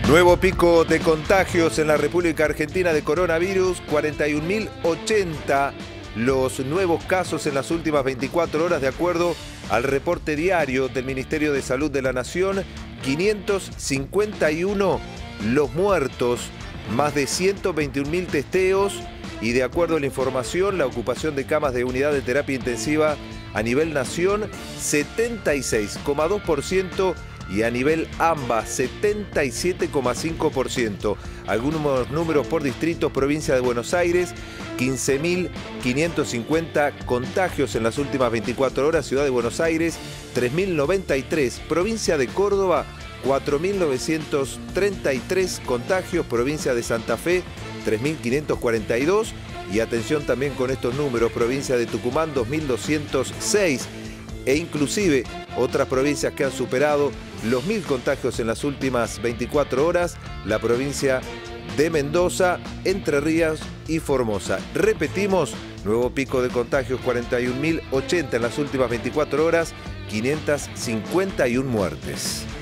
Nuevo pico de contagios en la República Argentina de coronavirus, 41.080 los nuevos casos en las últimas 24 horas de acuerdo al reporte diario del Ministerio de Salud de la Nación, 551 los muertos, más de 121.000 testeos y de acuerdo a la información, la ocupación de camas de unidad de terapia intensiva a nivel nación, 76,2%. Y a nivel AMBA, 77,5%. Algunos números por distrito: provincia de Buenos Aires, 15.550 contagios en las últimas 24 horas, ciudad de Buenos Aires, 3.093, provincia de Córdoba, 4.933 contagios, provincia de Santa Fe, 3.542, y atención también con estos números, provincia de Tucumán, 2.206, e inclusive otras provincias que han superado los 1.000 contagios en las últimas 24 horas, la provincia de Mendoza, Entre Ríos y Formosa. Repetimos, nuevo pico de contagios, 41.080 en las últimas 24 horas, 551 muertes.